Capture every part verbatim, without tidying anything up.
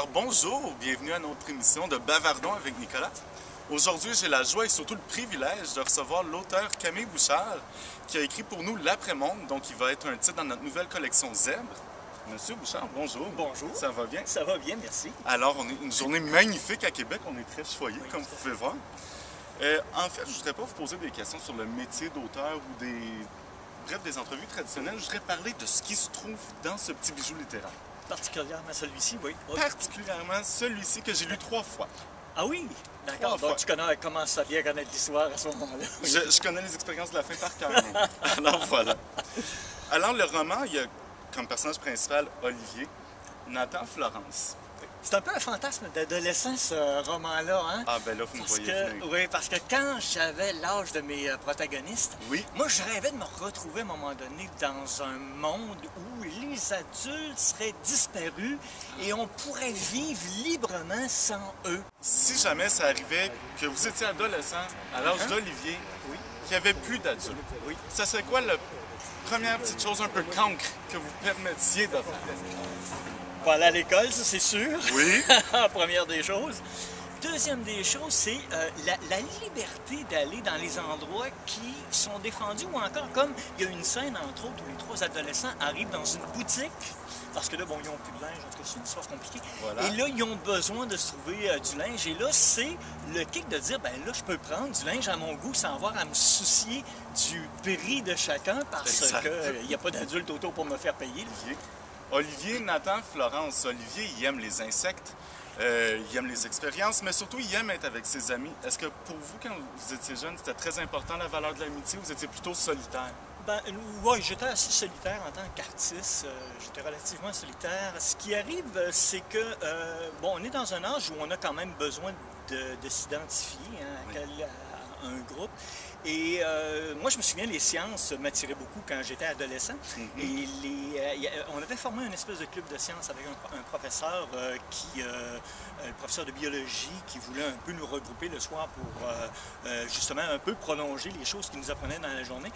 bonjour, bienvenue à notre émission de Bavardons avec Nicolas. Aujourd'hui, j'ai la joie et surtout le privilège de recevoir l'auteur Camille Bouchard qui a écrit pour nous L'Après-Monde, donc il va être un titre dans notre nouvelle collection Zèbre. Monsieur Bouchard, bonjour. Bonjour. Ça va bien? Ça va bien, merci. Alors, on est une journée magnifique à Québec, on est très choyés, Oui, comme vous pouvez voir. Euh, en fait, je ne voudrais pas vous poser des questions sur le métier d'auteur ou des... Bref, des entrevues traditionnelles. Je voudrais parler de ce qui se trouve dans ce petit bijou littéraire. Particulièrement celui-ci, oui. oui. Particulièrement celui-ci que j'ai lu trois fois. Ah oui? D'accord. Donc tu connais, commences à bien connaître l'histoire à ce moment-là. Oui. Je, je connais les expériences de la fin par cœur. Alors voilà. Alors le roman, il y a comme personnage principal Olivier, Nathan Florence. C'est un peu un fantasme d'adolescent, ce roman-là, hein? Ah ben là, vous me Parce voyez que, venir. oui, parce que quand j'avais l'âge de mes euh, protagonistes, Oui. moi, je rêvais de me retrouver à un moment donné dans un monde où les adultes seraient disparus et on pourrait vivre librement sans eux. Si jamais ça arrivait que vous étiez adolescent à l'âge Hein? d'Olivier, Oui. qu'il n'y avait plus d'adultes, Oui. ça serait quoi la première petite chose un peu cancre que vous permettiez de faire? Pas aller à l'école, ça, c'est sûr. Oui. Première des choses. Deuxième des choses, c'est euh, la, la liberté d'aller dans les endroits qui sont défendus ou encore comme il y a une scène, entre autres, où les trois adolescents arrivent dans une boutique parce que là, bon, ils n'ont plus de linge, en tout cas, c'est une histoire compliquée. Voilà. Et là, ils ont besoin de se trouver euh, du linge. Et là, c'est le kick de dire, ben là, je peux prendre du linge à mon goût sans avoir à me soucier du prix de chacun parce Exact. qu'il n'y a pas d'adulte autour pour me faire payer. Olivier. Olivier, Nathan, Florence. Olivier, il aime les insectes, euh, il aime les expériences, mais surtout, il aime être avec ses amis. Est-ce que pour vous, quand vous étiez jeune, c'était très important la valeur de l'amitié ou vous étiez plutôt solitaire? Ben, oui, j'étais assez solitaire en tant qu'artiste. Euh, j'étais relativement solitaire. Ce qui arrive, euh, c'est que, euh, bon, on est dans un âge où on a quand même besoin de, de s'identifier hein, Oui. à, quel- à un groupe. Et euh, moi, je me souviens, les sciences m'attiraient beaucoup quand j'étais adolescent. Mhm. Et les, euh, y a- on avait formé une espèce de club de sciences avec un, un professeur euh, qui, euh, un professeur de biologie, qui voulait un peu nous regrouper le soir pour euh, euh, justement un peu prolonger les choses qu'il nous apprenait dans la journée.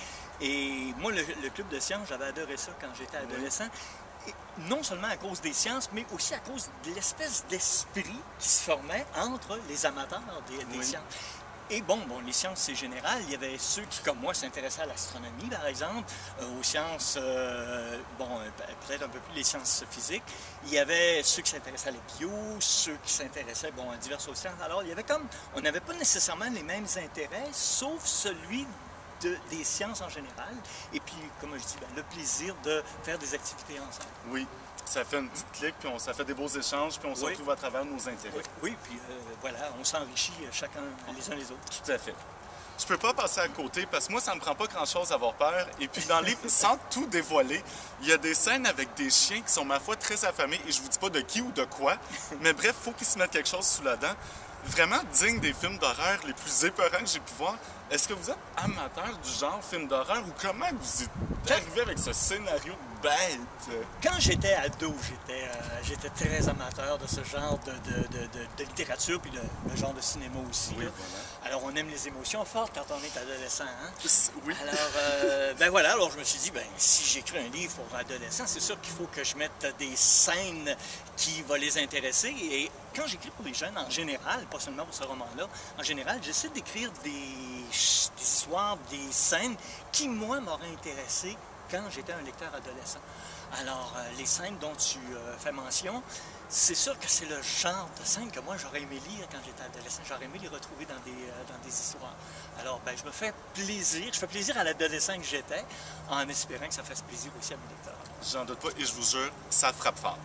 Et moi, le, le club de sciences, j'avais adoré ça quand j'étais adolescent. Et non seulement à cause des sciences, mais aussi à cause de l'espèce d'esprit qui se formait entre les amateurs des, des Oui. sciences. Et bon, bon, les sciences, c'est général. Il y avait ceux qui, comme moi, s'intéressaient à l'astronomie, par exemple, euh, aux sciences, euh, bon, euh, peut-être un peu plus les sciences physiques. Il y avait ceux qui s'intéressaient à la bio, ceux qui s'intéressaient, bon, à diverses autres sciences. Alors, il y avait comme, on n'avait pas nécessairement les mêmes intérêts, sauf celui de, des sciences en général. Et puis, comme je dis, ben, le plaisir de faire des activités ensemble. Oui. Ça fait une petite clique, puis on, ça fait des beaux échanges, puis on se Oui. retrouve à travers nos intérêts. Oui, oui, puis euh, voilà, on s'enrichit chacun les uns les autres. Tout à fait. Je peux pas passer à côté parce que moi, ça me prend pas grand-chose d'avoir peur. Et puis dans le livre, sans tout dévoiler, il y a des scènes avec des chiens qui sont, ma foi, très affamés. Et je vous dis pas de qui ou de quoi, mais bref, faut qu'ils se mettent quelque chose sous la dent. Vraiment digne des films d'horreur les plus épeurants que j'ai pu voir. Est-ce que vous êtes amateur du genre film d'horreur ou comment vous êtes arrivé avec ce scénario bête? Quand j'étais ado, j'étais euh, j'étais très amateur de ce genre de, de, de, de- de littérature, puis le, le genre de cinéma aussi. Oui, là. voilà. Alors, on aime les émotions fortes quand on est adolescent. Hein? Oui. Alors, euh, ben voilà, alors je me suis dit, ben si j'écris un livre pour adolescents, c'est sûr qu'il faut que je mette des scènes qui vont les intéresser. Et quand j'écris pour les jeunes, en général, pas seulement pour ce roman-là, en général, j'essaie d'écrire des, ch- des histoires, des scènes qui, moi, m'auraient intéressé quand j'étais un lecteur adolescent. Alors, euh, les scènes dont tu euh, fais mention, c'est sûr que c'est le genre de scènes que moi, j'aurais aimé lire quand j'étais adolescent. J'aurais aimé les retrouver dans des, euh, dans des histoires. Alors, ben, je me fais plaisir, je fais plaisir à l'adolescent que j'étais, en espérant que ça fasse plaisir aussi à mes lecteurs. J'en doute pas et je vous jure, ça frappe fort.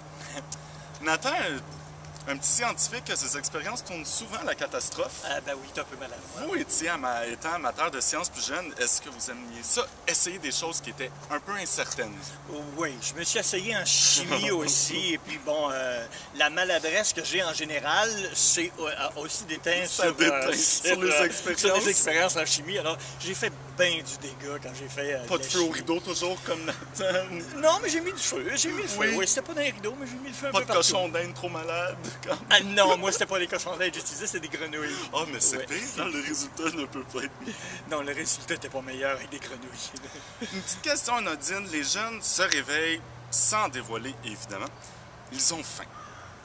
Nathan, un, un petit scientifique, ses expériences tournent souvent à la catastrophe. Ah, ben oui, t'es un peu malade. Vous étiez, ama- étant amateur de sciences plus jeune, est-ce que vous aimiez ça, essayer des choses qui étaient un peu incertaines? Oui, je me suis essayé en chimie aussi, et puis bon, euh, la maladresse que j'ai en général, c'est euh, a aussi déteint Ça sur, déteint euh, sur les euh, expériences. sur les expériences en chimie. Alors, j'ai fait bien du dégât quand j'ai fait. euh, Pas de la feu au chimie. rideau, toujours comme Nathan. Non, mais j'ai mis du feu, j'ai mis le feu. Oui. Oui, c'était pas dans les rideaux, mais j'ai mis le feu un Pas peu de partout. cochon d'Inde trop malade. Comme... Ah non, moi, c'était pas des cochons d'Inde que j'utilisais, c'était des grenouilles. Oh, mais c'est Ouais. pire, hein, le résultat ne peut pas être mieux. Non, le résultat n'était pas meilleur avec des grenouilles. Une petite question anodine. Les jeunes se réveillent sans dévoiler, évidemment. Ils ont faim. Oui.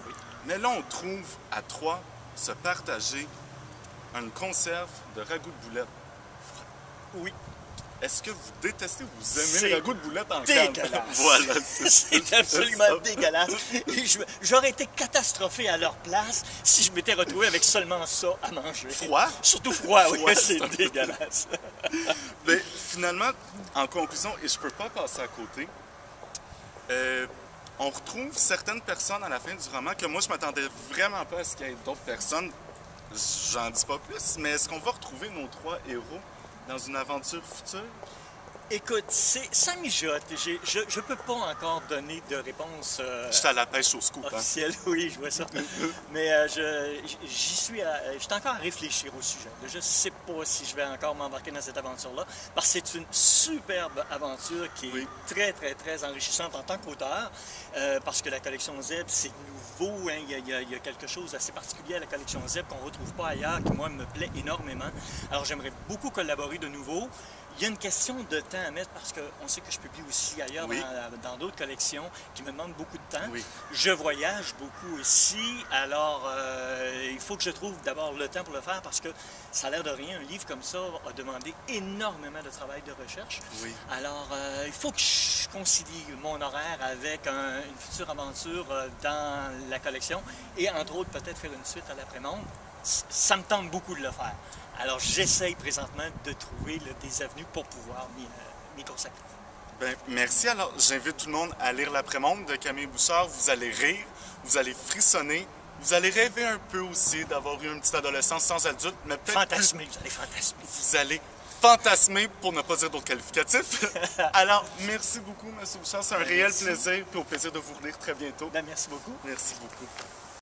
Mais là, on trouve à trois se partager une conserve de ragoût de boulette. Oui. Est-ce que vous détestez ou vous aimez C'est le ragoût de boulette en dégueulasse. canne? Voilà, c'est C'est absolument dégueulasse. Et je- J'aurais été catastrophé à leur place si je m'étais retrouvé avec seulement ça à manger. Froid? Surtout froid, oui, Froid, c'est c'est un peu- dégueulasse. Mais finalement, en conclusion, et je peux pas passer à côté, euh, on retrouve certaines personnes à la fin du roman que moi, je m'attendais vraiment pas à ce qu'il y ait d'autres personnes. J'en dis pas plus, mais est-ce qu'on va retrouver nos trois héros dans une aventure future? Écoute, c'est, ça mijote. J'ai- Je ne peux pas encore donner de réponse euh, J'étais à la pêche au scoop, hein? officielle. Oui, je vois ça. Mais euh, je, j'y suis à, j'étais encore à réfléchir au sujet. Je ne sais pas si je vais encore m'embarquer dans cette aventure-là, parce que c'est une superbe aventure qui est Oui. très, très, très enrichissante en tant qu'auteur, euh, parce que la collection Z, c'est nouveau. Hein? Il, y a, il y a- il y a quelque chose d'assez particulier à la collection Z qu'on ne retrouve pas ailleurs, qui, moi, me plaît énormément. Alors, j'aimerais beaucoup collaborer de nouveau. Il y a une question de temps à mettre parce qu'on sait que je publie aussi ailleurs Oui. dans, dans d'autres collections qui me demandent beaucoup de temps. Oui. Je voyage beaucoup aussi, alors euh, il faut que je trouve d'abord le temps pour le faire parce que ça a l'air de rien. Un livre comme ça a demandé énormément de travail de recherche. Oui. Alors euh, il faut que je concilie mon horaire avec un- une future aventure euh, dans la collection et entre autres peut-être faire une suite à l'après-monde. C- Ça me tente beaucoup de le faire. Alors, j'essaye présentement de trouver là, des avenues pour pouvoir m'y, euh, m'y consacrer. Ben, merci. Alors, j'invite tout le monde à lire L'Après-Monde de Camille Bouchard. Vous allez rire, vous allez frissonner, vous allez rêver un peu aussi d'avoir eu une petite adolescence sans adulte, mais peut-être plus- Fantasmer, vous allez fantasmer. vous allez fantasmer, pour ne pas dire d'autres qualificatifs. Alors, merci beaucoup, M. Bouchard. C'est un Ben, réel merci. plaisir, puis au plaisir de vous relire très bientôt. Ben, merci beaucoup. Merci beaucoup.